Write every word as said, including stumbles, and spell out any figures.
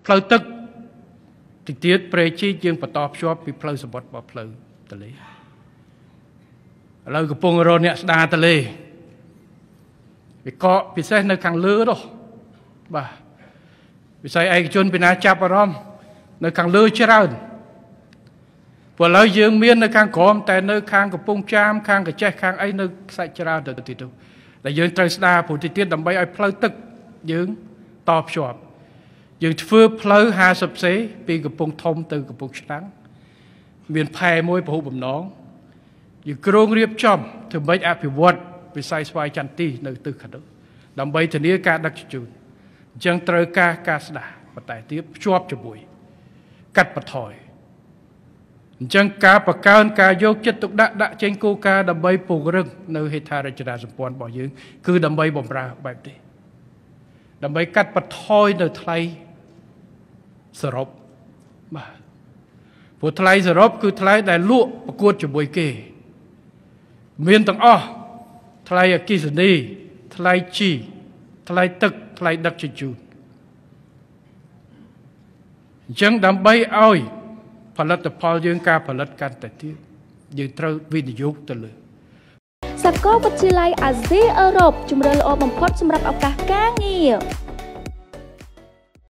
ផ្លូវទឹកទីទៀតប្រេជីយើងបន្តភ្ជាប់ពីផ្លូវសម្បត្តិរបស់ផ្លូវទន្លេឥឡូវកំពុងរកអ្នកស្ដារទន្លេវាកកពិសេសនៅខាងលើនោះបាទវិស័យឯកជនពីណាចាប់អារម្មណ៍នៅខាងលើច្រើនព្រោះឥឡូវយើងមាននៅខាងក្រោមតែនៅខាងកំពង់ចាមខាងកញ្ចេះខាងអីនៅខ្សាច់ច្រើនទៅទីទៅតែយើងត្រូវស្ដារព្រោះទីទៀតដើម្បីឲ្យផ្លូវទឹកយើងតភ្ជាប់យើងធ្វើផ្លូវห้าสิบសេពីកំពង់ធំទៅកំពង់ឆ្នាំងមានផែមួយពហុបំណងយើងគ្រោងរៀបចំធ្វើម៉េចអភិវឌ្ឍវិស័យស្វ័យចន្ទទីនៅទិសខាងនោះដើម្បីធានាការដឹកជញ្ជូនអញ្ចឹងត្រូវការការស្ដារបន្តទៀតភ្ជាប់ជាមួយកាត់បន្ថយអញ្ចឹងការបង្កើនការយកចិត្តទុកដាក់ដាក់ចេញគោលការណ៍ដើម្បីពង្រឹងនៅហេដ្ឋារចនាសម្ព័ន្ធរបស់យើងគឺដើម្បីបម្រើបែបនេះដើម្បីកាត់បន្ថយនៅថ្លៃសរុបបាទព្រោះថ្លៃសរុបគឺថ្លៃដែលលក់ប្រកួតជាមួយគេមានទាំងអស់ថ្លៃអគ្គិសនីថ្លៃជីថ្លៃទឹកថ្លៃដឹកជញ្ជូនអញ្ចឹងដើម្បីឲ្យផលិតផលយើងការផលិតកាន់តែទៀតយើងត្រូវវិនិយោគទៅលើសាកលវិទ្យាល័យអាស៊ីអឺរ៉ុបជម្រើសល្អបំផុតសម្រាប់ឱកាសការងារ